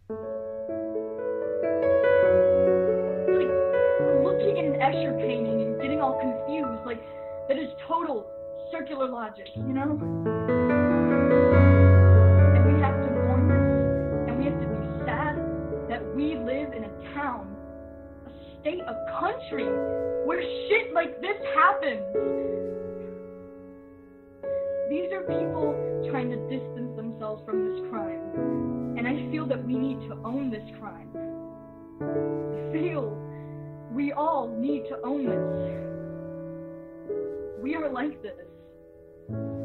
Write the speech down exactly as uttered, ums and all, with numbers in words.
Like looking at an Escher painting and getting all confused, like that is total circular logic, you know? And we have to mourn this, and we have to be sad that we live in a town, a state, a country where shit like this happens. These are people trying to distance themselves from this crime, and I feel that we need to own this crime. I feel we all need to own this. We are like this.